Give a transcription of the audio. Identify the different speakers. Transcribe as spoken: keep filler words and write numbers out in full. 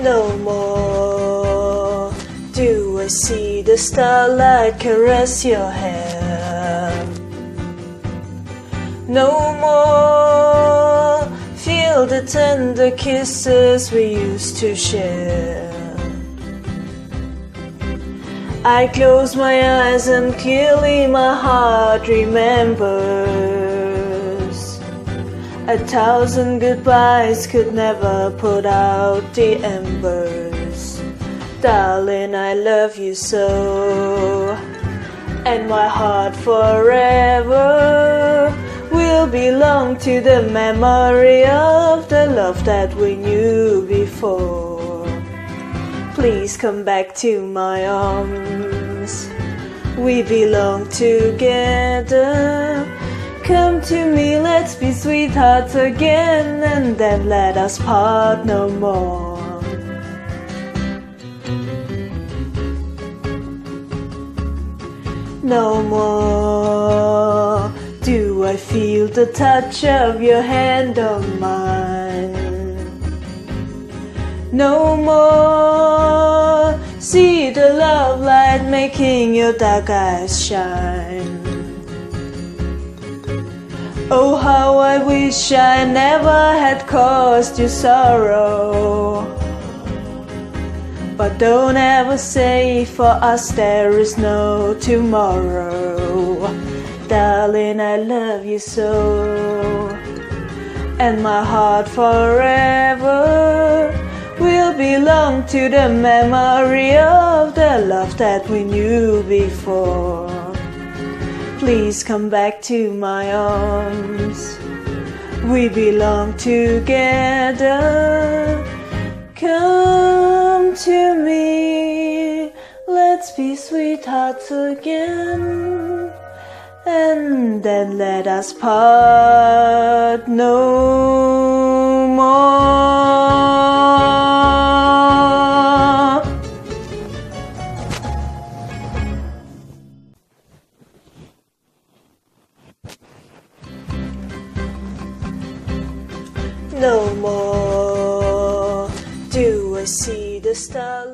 Speaker 1: No more do I see the starlight caress your hair. No more feel the tender kisses we used to share. I close my eyes and clearly my heart remembers. A thousand goodbyes could never put out the embers. Darling, I love you so, and my heart forever will belong to the memory of the love that we knew before. Please come back to my arms, we belong together. Come to me, let's be sweethearts again, and then let us part no more. No more do I feel the touch of your hand on mine. No more see the love light making your dark eyes shine. Oh, how I wish I never had caused you sorrow. But don't ever say for us there is no tomorrow. Darling, I love you so, and my heart forever will belong to the memory of the love that we knew before. Please come back to my arms, we belong together. Come to me, let's be sweethearts again, and then let us part no more. No more do I see the starlight